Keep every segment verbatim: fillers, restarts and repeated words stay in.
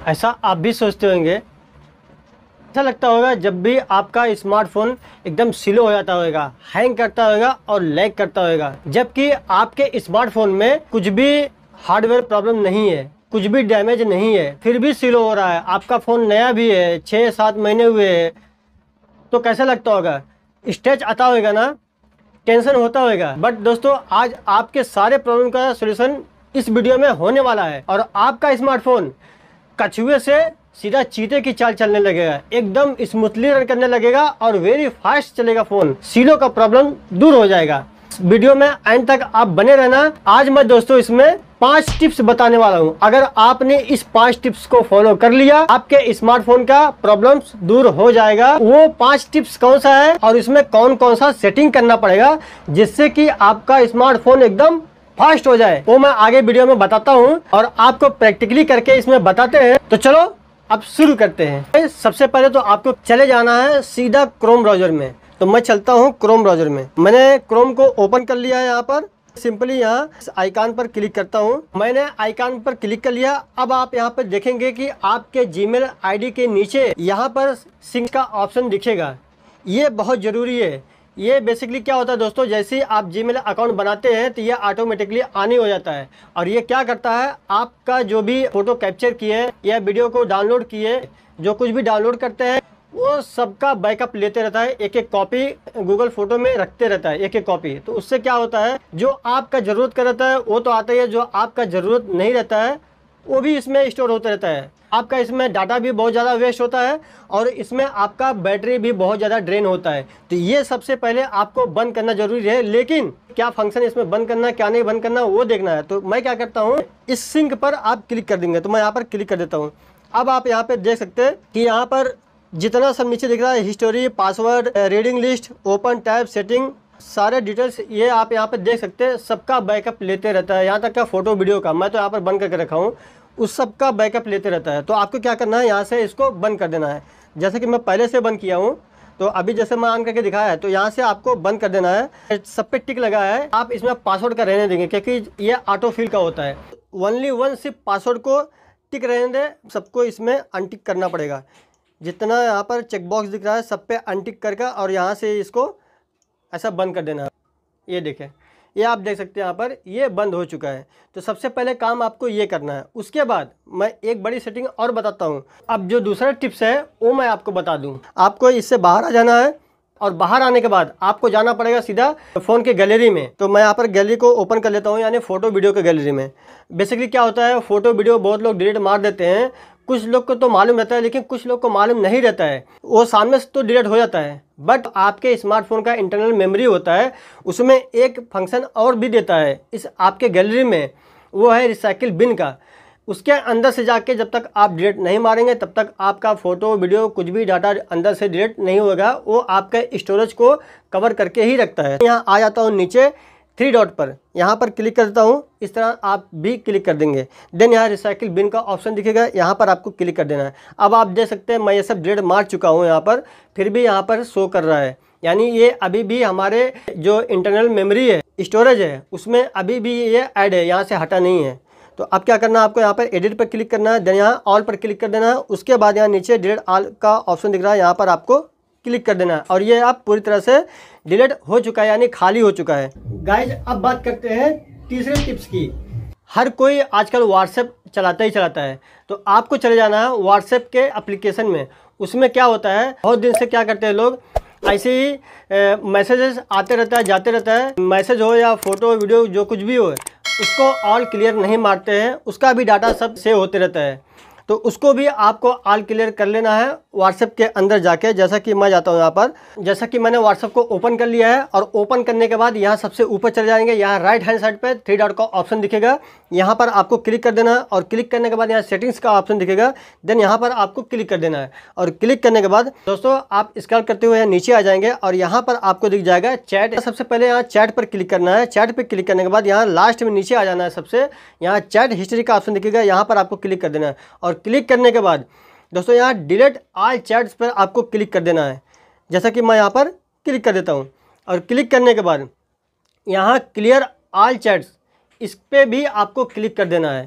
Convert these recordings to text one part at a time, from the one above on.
ऐसा आप भी सोचते होंगे, ऐसा लगता होगा जब भी आपका स्मार्टफोन एकदम स्लो हो जाता होगा, हैंग करता होगा और लैग करता होगा, जबकि आपके स्मार्टफोन में कुछ भी हार्डवेयर प्रॉब्लम नहीं है, कुछ भी डैमेज नहीं है, फिर भी स्लो हो रहा है। आपका फ़ोन नया भी है, छः सात महीने हुए हैं, तो कैसा लगता होगा, स्ट्रेच आता होगा ना, टेंशन होता होगा। बट दोस्तों, आज आपके सारे प्रॉब्लम का सलूशन इस वीडियो में होने वाला है और आपका स्मार्टफोन कछुए से सीधा चीते की चाल चलने लगेगा, एकदम स्मूथली रन करने लगेगा और वेरी फास्ट चलेगा फ़ोन। सीलो का प्रॉब्लम दूर हो जाएगा। वीडियो में एंड तक आप बने रहना। आज मैं दोस्तों इसमें पांच टिप्स बताने वाला हूं। अगर आपने इस पांच टिप्स को फॉलो कर लिया, आपके स्मार्टफोन का प्रॉब्लम्स दूर हो जाएगा। वो पांच टिप्स कौन सा है और इसमें कौन कौन सा सेटिंग करना पड़ेगा जिससे कि आपका स्मार्टफोन एकदम फास्ट हो जाए, वो मैं आगे वीडियो में बताता हूं और आपको प्रैक्टिकली करके इसमें बताते हैं। तो चलो अब शुरू करते हैं। सबसे पहले तो आपको चले जाना है सीधा क्रोम ब्राउजर में। तो मैं चलता हूं क्रोम ब्राउजर में। मैंने क्रोम को ओपन कर लिया है। यहाँ पर सिंपली यहाँ आइकन पर क्लिक करता हूं। मैंने आइकन पर क्लिक कर लिया। अब आप यहाँ पर देखेंगे कि आपके जीमेल आईडी के नीचे यहाँ पर सिंक का ऑप्शन दिखेगा। ये बहुत ज़रूरी है। ये बेसिकली क्या होता है दोस्तों, जैसे ही आप जीमेल अकाउंट बनाते हैं तो ये ऑटोमेटिकली ऑन हो जाता है और ये क्या करता है, आपका जो भी फोटो कैप्चर किए या वीडियो को डाउनलोड किए, जो कुछ भी डाउनलोड करते हैं वो सबका बैकअप लेते रहता है। एक एक कॉपी गूगल फोटो में रखते रहता है, एक एक कॉपी। तो उससे क्या होता है, जो आपका ज़रूरत का रहता है वो तो आता ही है, जो आपका ज़रूरत नहीं रहता है वो भी इसमें स्टोर होता रहता है। आपका इसमें डाटा भी बहुत ज़्यादा वेस्ट होता है और इसमें आपका बैटरी भी बहुत ज़्यादा ड्रेन होता है। तो ये सबसे पहले आपको बंद करना ज़रूरी है। लेकिन क्या फंक्शन इसमें बंद करना क्या नहीं बंद करना वो देखना है। तो मैं क्या करता हूँ, इस सिंक पर आप क्लिक कर देंगे। तो मैं यहाँ पर क्लिक कर देता हूँ। अब आप यहाँ पर देख सकते हैं कि यहाँ पर जितना सब नीचे दिख रहा है, history, password, reading list, open tab, setting, सारे डिटेल्स ये आप यहाँ पे देख सकते हैं। सबका बैकअप लेते रहता है, यहाँ तक का फोटो वीडियो का मैं तो यहाँ पर बंद करके रखा हूँ, उस सब का बैकअप लेते रहता है। तो आपको क्या करना है, यहाँ से इसको बंद कर देना है। जैसे कि मैं पहले से बंद किया हूँ, तो अभी जैसे मैं ऑन करके दिखाया है, तो यहाँ से आपको बंद कर देना है। सब पे टिक लगा है, आप इसमें पासवर्ड का रहने देंगे क्योंकि ये ऑटो फिल का होता है। ओनली वन सिर्फ पासवर्ड को टिक रहने दें, सबको इसमें अनटिक करना पड़ेगा। जितना यहाँ पर चेकबॉक्स दिख रहा है सब पे अनटिक करके और यहाँ से इसको ऐसा बंद कर देना है। ये देखें, ये आप देख सकते हैं यहाँ पर ये बंद हो चुका है। तो सबसे पहले काम आपको ये करना है। उसके बाद मैं एक बड़ी सेटिंग और बताता हूँ। अब जो दूसरा टिप्स है वो मैं आपको बता दूँ। आपको इससे बाहर आ जाना है और बाहर आने के बाद आपको जाना पड़ेगा सीधा फ़ोन के गैलरी में। तो मैं यहाँ पर गैलरी को ओपन कर लेता हूँ, यानी फ़ोटो वीडियो के गैलरी में। बेसिकली क्या होता है, फ़ोटो वीडियो बहुत लोग डिलीट मार देते हैं। कुछ लोग को तो मालूम रहता है लेकिन कुछ लोग को मालूम नहीं रहता है, वो सामने से तो डिलीट हो जाता है। बट आपके स्मार्टफोन का इंटरनल मेमोरी होता है, उसमें एक फंक्शन और भी देता है इस आपके गैलरी में, वो है रिसाइकिल बिन का। उसके अंदर से जाके जब तक आप डिलीट नहीं मारेंगे तब तक आपका फ़ोटो वीडियो कुछ भी डाटा अंदर से डिलीट नहीं होगा। वो आपके स्टोरेज को कवर करके ही रखता है। यहाँ आ जाता हूँ नीचे थ्री डॉट पर, यहाँ पर क्लिक करता हूँ। इस तरह आप भी क्लिक कर देंगे। देन यहाँ रिसाइकिल बिन का ऑप्शन दिखेगा, यहाँ पर आपको क्लिक कर देना है। अब आप देख सकते हैं मैं ये सब डिलीट मार चुका हूँ यहाँ पर, फिर भी यहाँ पर शो कर रहा है, यानी ये अभी भी हमारे जो इंटरनल मेमोरी है, स्टोरेज है, उसमें अभी भी ये ऐड है, यहाँ से हटा नहीं है। तो अब क्या करना है, आपको यहाँ पर एडिट पर क्लिक करना है, देन यहाँ ऑल पर क्लिक कर देना है। उसके बाद यहाँ नीचे डिलीट ऑल का ऑप्शन दिख रहा है, यहाँ पर आपको क्लिक कर देना है और ये आप पूरी तरह से डिलीट हो चुका है, यानी खाली हो चुका है। गाइज अब बात करते हैं तीसरे टिप्स की। हर कोई आजकल व्हाट्सएप चलाता ही चलाता है, तो आपको चले जाना है व्हाट्सएप के एप्लीकेशन में। उसमें क्या होता है, बहुत दिन से क्या करते हैं लोग, ऐसे ही मैसेजेस आते रहता है जाते रहता है, मैसेज हो या फोटो वीडियो जो कुछ भी हो, उसको ऑल क्लियर नहीं मारते हैं, उसका भी डाटा सब सेव होते रहता है। तो उसको भी आपको ऑल क्लियर कर लेना है व्हाट्सएप के अंदर जाके। जैसा कि मैं जाता हूँ यहाँ पर, जैसा कि मैंने व्हाट्सएप को ओपन कर लिया है और ओपन करने के बाद यहाँ सबसे ऊपर चले जाएंगे, यहाँ राइट हैंड साइड पे थ्री डॉट का ऑप्शन दिखेगा, यहाँ पर आपको क्लिक कर देना है और क्लिक करने के बाद यहाँ सेटिंग्स का ऑप्शन दिखेगा। देन यहाँ पर आपको क्लिक कर देना है और क्लिक करने के बाद दोस्तों आप स्क्रॉल करते हुए नीचे आ जाएंगे और यहाँ पर आपको दिख जाएगा चैट। सबसे पहले यहाँ चैट पर क्लिक करना है। चैट पर क्लिक करने के बाद यहाँ लास्ट में नीचे आ जाना है, सबसे यहाँ चैट हिस्ट्री का ऑप्शन दिखेगा, यहाँ पर आपको क्लिक कर देना है और क्लिक करने के बाद दोस्तों यहाँ डिलीट ऑल चैट्स पर आपको क्लिक कर देना है। जैसा कि मैं यहाँ पर क्लिक कर देता हूँ और क्लिक करने के बाद यहाँ क्लियर ऑल चैट्स, इस पर भी आपको क्लिक कर देना है।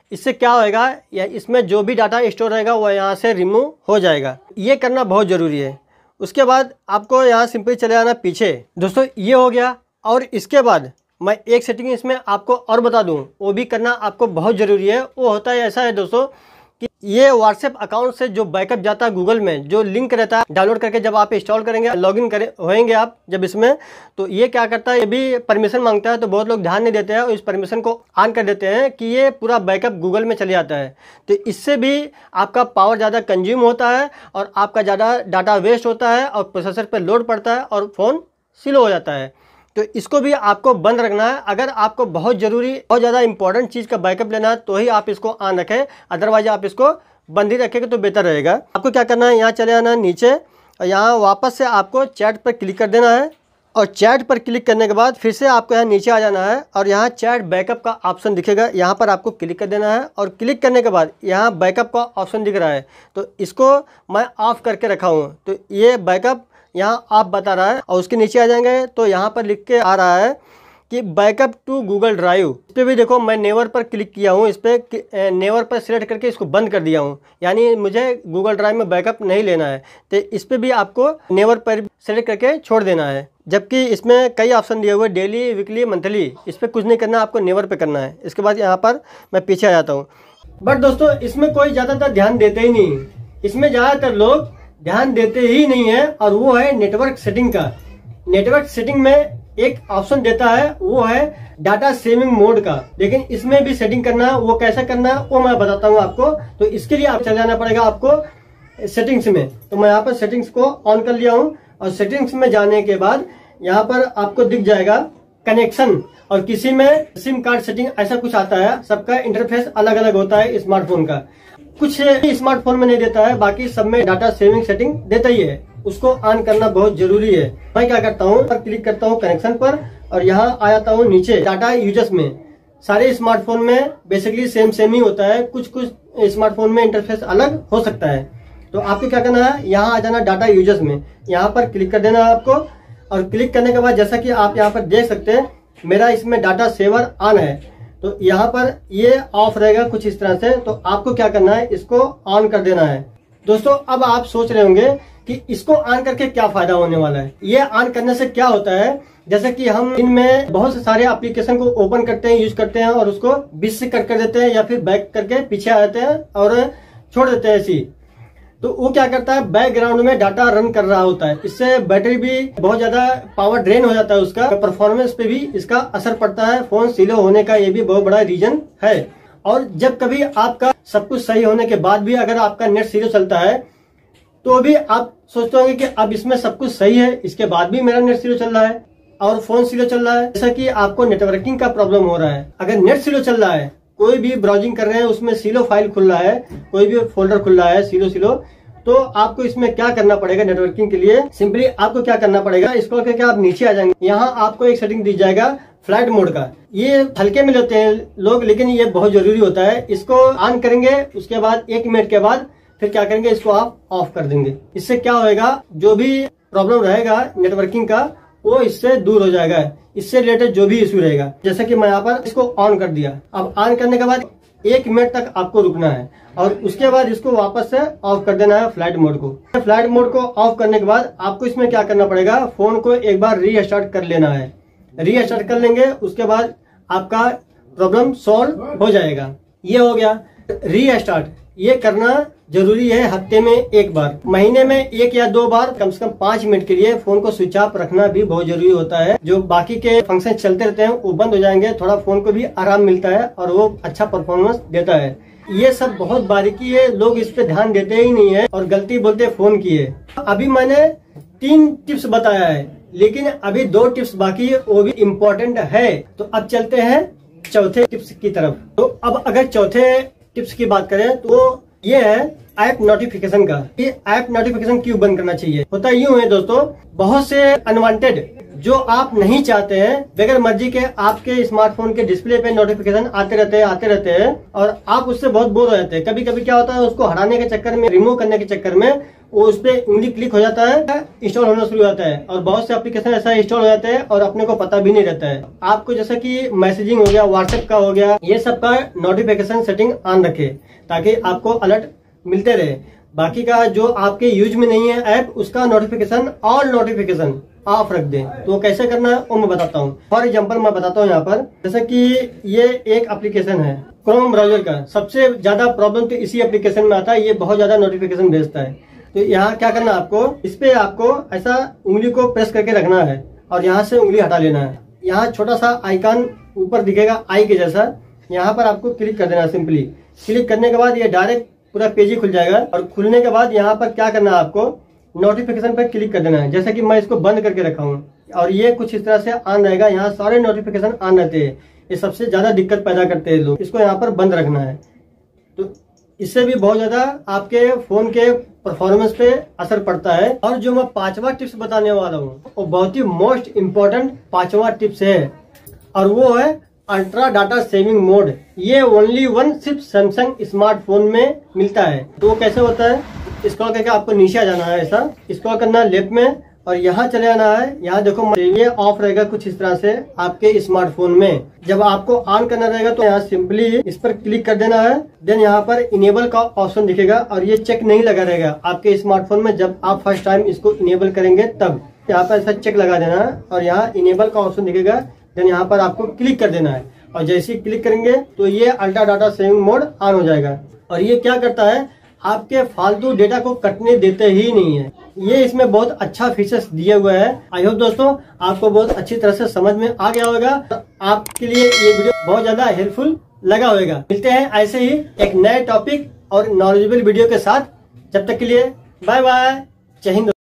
इससे क्या होएगा, या इसमें जो भी डाटा स्टोर रहेगा वो यहाँ से रिमूव हो जाएगा। ये करना बहुत ज़रूरी है। उसके बाद आपको यहाँ सिंपली चले जाना पीछे। दोस्तों ये हो गया। और इसके बाद मैं एक सेटिंग इसमें आपको और बता दूं, वो भी करना आपको बहुत ज़रूरी है। वो होता है ऐसा है दोस्तों कि ये व्हाट्सएप अकाउंट से जो बैकअप जाता है गूगल में, जो लिंक रहता है डाउनलोड करके जब आप इंस्टॉल करेंगे, लॉगिन करें होएंगे आप जब इसमें, तो ये क्या करता है, ये भी परमिशन मांगता है। तो बहुत लोग ध्यान नहीं देते हैं और इस परमिशन को ऑन कर देते हैं कि ये पूरा बैकअप गूगल में चले जाता है। तो इससे भी आपका पावर ज़्यादा कंज्यूम होता है और आपका ज़्यादा डाटा वेस्ट होता है और प्रोसेसर पर लोड पड़ता है और फ़ोन स्लो हो जाता है। तो इसको भी आपको बंद रखना है। अगर आपको बहुत ज़रूरी, बहुत ज़्यादा इंपॉर्टेंट चीज़ का बैकअप लेना है तो ही आप इसको ऑन रखें, अदरवाइज आप इसको बंद ही रखेंगे तो बेहतर रहेगा। आपको क्या करना है, यहाँ चले आना है नीचे और यहाँ वापस से आपको चैट पर क्लिक कर देना है। और चैट पर क्लिक करने के बाद फिर से आपको यहाँ नीचे आ जाना है और यहाँ चैट बैकअप का ऑप्शन दिखेगा, यहाँ पर आपको क्लिक कर देना है। और क्लिक करने के बाद यहाँ बैकअप का ऑप्शन दिख रहा है, तो इसको मैं ऑफ़ करके रखा हूँ। तो ये बैकअप यहाँ आप बता रहा है। और उसके नीचे आ जाएंगे तो यहाँ पर लिख के आ रहा है कि बैकअप टू गूगल ड्राइव। इस पर भी देखो मैं नेवर पर क्लिक किया हूँ, इस पर नेवर पर सिलेक्ट करके इसको बंद कर दिया हूँ, यानी मुझे गूगल ड्राइव में बैकअप नहीं लेना है। तो इस पर भी आपको नेवर पर सिलेक्ट करके छोड़ देना है। जबकि इसमें कई ऑप्शन दिए हुए, डेली, वीकली, मंथली, इस पर कुछ नहीं करना, आपको नेवर पे करना है। इसके बाद यहाँ पर मैं पीछे आ जाता हूँ। बट दोस्तों इसमें कोई ज़्यादातर ध्यान देते ही नहीं, इसमें ज़्यादातर लोग ध्यान देते ही नहीं है, और वो है नेटवर्क सेटिंग का। नेटवर्क सेटिंग में एक ऑप्शन देता है, वो है डाटा सेविंग मोड का। लेकिन इसमें भी सेटिंग करना है, वो कैसे करना है वो मैं बताता हूँ आपको। तो इसके लिए आप चले जाना पड़ेगा आपको सेटिंग्स में। तो मैं यहाँ पर सेटिंग्स को ऑन कर लिया हूँ और सेटिंग्स में जाने के बाद यहाँ पर आपको दिख जाएगा कनेक्शन, और किसी में सिम कार्ड सेटिंग ऐसा कुछ आता है। सबका इंटरफेस अलग अलग होता है स्मार्टफोन का, कुछ स्मार्टफोन में नहीं देता है, बाकी सब में डाटा सेविंग सेटिंग देता ही है। उसको ऑन करना बहुत जरूरी है। मैं क्या करता हूँ, पर क्लिक करता हूँ कनेक्शन पर और यहाँ आ जाता हूँ नीचे डाटा यूजर्स में। सारे स्मार्टफोन में बेसिकली सेम सेम ही होता है, कुछ कुछ स्मार्टफोन में इंटरफेस अलग हो सकता है। तो आपको क्या करना है, यहाँ आ जाना डाटा यूजर्स में, यहाँ पर क्लिक कर देना है आपको। और क्लिक करने के बाद जैसा कि आप यहाँ पर देख सकते हैं मेरा इसमें डाटा सेवर ऑन है, तो यहाँ पर ये ऑफ रहेगा कुछ इस तरह से। तो आपको क्या करना है, इसको ऑन कर देना है। दोस्तों अब आप सोच रहे होंगे कि इसको ऑन करके क्या फायदा होने वाला है। ये ऑन करने से क्या होता है, जैसे कि हम इनमें बहुत से सारे एप्लीकेशन को ओपन करते हैं, यूज करते हैं और उसको बीच से कट कर देते हैं या फिर बैक करके पीछे आ जाते हैं और छोड़ देते हैं ऐसी। तो वो क्या करता है, बैकग्राउंड में डाटा रन कर रहा होता है। इससे बैटरी भी बहुत ज्यादा पावर ड्रेन हो जाता है, उसका परफॉर्मेंस पे भी इसका असर पड़ता है। फोन स्लो होने का ये भी बहुत बड़ा रीजन है। और जब कभी आपका सब कुछ सही होने के बाद भी अगर आपका नेट स्लो चलता है तो भी आप सोचते होंगे कि अब इसमें सब कुछ सही है, इसके बाद भी मेरा नेट स्लो चल रहा है और फोन स्लो चल रहा है। जैसा कि आपको नेटवर्किंग का प्रॉब्लम हो रहा है, अगर नेट स्लो चल रहा है, कोई भी ब्राउजिंग कर रहे हैं उसमें स्लो फाइल खुल रहा है, कोई भी फोल्डर खुल रहा है स्लो स्लो, तो आपको इसमें क्या करना पड़ेगा नेटवर्किंग के लिए, सिंपली आपको क्या करना पड़ेगा, इसको करके आप नीचे आ जाएंगे। यहाँ आपको एक सेटिंग दी जाएगा फ्लाइट मोड का। ये हल्के में लेते हैं लोग, लेकिन ये बहुत जरूरी होता है। इसको ऑन करेंगे, उसके बाद एक मिनट के बाद फिर क्या करेंगे, इसको आप ऑफ कर देंगे। इससे क्या होएगा, जो भी प्रॉब्लम रहेगा नेटवर्किंग का वो इससे दूर हो जाएगा। इससे रिलेटेड जो भी इशू रहेगा, जैसे कि मैं यहाँ पर इसको ऑन कर दिया। अब ऑन करने के बाद एक मिनट तक आपको रुकना है और उसके बाद इसको वापस से ऑफ कर देना है फ्लाइट मोड को। फ्लाइट मोड को ऑफ करने के बाद आपको इसमें क्या करना पड़ेगा, फोन को एक बार रीस्टार्ट कर लेना है। रीस्टार्ट कर लेंगे, उसके बाद आपका प्रॉब्लम सॉल्व हो जाएगा। ये हो गया रीस्टार्ट। ये करना जरूरी है हफ्ते में एक बार, महीने में एक या दो बार, कम से कम पाँच मिनट के लिए फोन को स्विच ऑफ रखना भी बहुत जरूरी होता है। जो बाकी के फंक्शन चलते रहते हैं वो बंद हो जाएंगे, थोड़ा फोन को भी आराम मिलता है और वो अच्छा परफॉर्मेंस देता है। ये सब बहुत बारीकी है, लोग इस पे ध्यान देते ही नहीं है और गलती बोलते फोन की है। अभी मैंने तीन टिप्स बताया है, लेकिन अभी दो टिप्स बाकी है, वो भी इम्पोर्टेंट है। तो अब चलते हैं चौथे टिप्स की तरफ। तो अब अगर चौथे टिप्स की बात करें तो ये है ऐप नोटिफिकेशन का। ये ऐप नोटिफिकेशन क्यों बंद करना चाहिए। होता यूं है दोस्तों, बहुत से अनवांटेड जो आप नहीं चाहते हैं, बगैर मर्जी के आपके स्मार्टफोन के डिस्प्ले पे नोटिफिकेशन आते रहते हैं आते रहते हैं और आप उससे बहुत बोर हो जाते हैं। कभी कभी क्या होता है, उसको हटाने के चक्कर में, रिमूव करने के चक्कर में वो उस पर उंगली क्लिक हो जाता है, इंस्टॉल होना शुरू हो जाता है और बहुत से एप्लीकेशन ऐसा इंस्टॉल हो जाते हैं और अपने को पता भी नहीं रहता है। आपको जैसा कि मैसेजिंग हो गया, व्हाट्सएप का हो गया, ये सब का नोटिफिकेशन सेटिंग ऑन रखे ताकि आपको अलर्ट मिलते रहे। बाकी का जो आपके यूज में नहीं है ऐप, उसका नोटिफिकेशन ऑल नोटिफिकेशन ऑफ रख दें। तो कैसे करना है वो मैं बताता हूँ। फॉर एग्जांपल मैं बताता हूँ यहाँ पर, जैसे कि ये एक एप्लीकेशन है क्रोम ब्राउजर का, सबसे ज्यादा प्रॉब्लम तो इसी एप्लीकेशन में आता है, ये बहुत ज्यादा नोटिफिकेशन भेजता है। तो यहाँ क्या करना है आपको, इस पे आपको ऐसा उंगली को प्रेस करके रखना है और यहाँ से उंगली हटा लेना है। यहाँ छोटा सा आइकन ऊपर दिखेगा आई के जैसा, यहाँ पर आपको क्लिक कर देना है। सिंपली क्लिक करने के बाद ये डायरेक्ट पूरा पेज ही खुल जाएगा और खुलने के बाद यहाँ पर क्या करना है, आपको नोटिफिकेशन पर क्लिक कर देना है। जैसे कि मैं इसको बंद करके रखा हूँ और ये कुछ इस तरह से ऑन रहेगा। यहाँ सारे नोटिफिकेशन ऑन रहते हैं, ये सबसे ज्यादा दिक्कत पैदा करते हैं लोग। इसको यहाँ पर बंद रखना है, तो इससे भी बहुत ज्यादा आपके फोन के परफॉर्मेंस पे असर पड़ता है। और जो मैं पांचवा टिप्स बताने वाला हूँ वो बहुत ही मोस्ट इम्पोर्टेंट पांचवा टिप्स है और वो है अल्ट्रा डाटा सेविंग मोड। ये ओनली वन सिर्फ सैमसंग स्मार्टफोन में मिलता है। तो वो कैसे होता है, स्क्रॉल करके आपको नीचे आ जाना है, ऐसा स्क्रॉल करना है लेफ्ट में और यहाँ चले जाना है। यहाँ देखो ये ऑफ रहेगा कुछ इस तरह से आपके स्मार्टफोन में। जब आपको ऑन करना रहेगा तो यहाँ सिंपली इस पर क्लिक कर देना है। देन यहाँ पर इनेबल का ऑप्शन दिखेगा और ये चेक नहीं लगा रहेगा आपके स्मार्टफोन में। जब आप फर्स्ट टाइम इसको इनेबल करेंगे तब यहाँ पर ऐसा चेक लगा देना है और यहाँ इनेबल का ऑप्शन दिखेगा। देन यहाँ पर आपको क्लिक कर देना है और जैसे ही क्लिक करेंगे तो ये ultra data saving mode on हो जाएगा। और ये क्या करता है, आपके फालतू डेटा को कटने देते ही नहीं है। ये इसमें बहुत अच्छा फीचर्स दिए हुए हैं। आई होप दोस्तों आपको बहुत अच्छी तरह से समझ में आ गया होगा। तो आपके लिए ये वीडियो बहुत ज्यादा हेल्पफुल लगा होगा। मिलते हैं ऐसे ही एक नए टॉपिक और नॉलेजेबल वीडियो के साथ। जब तक के लिए बाय बाय, जय हिंद।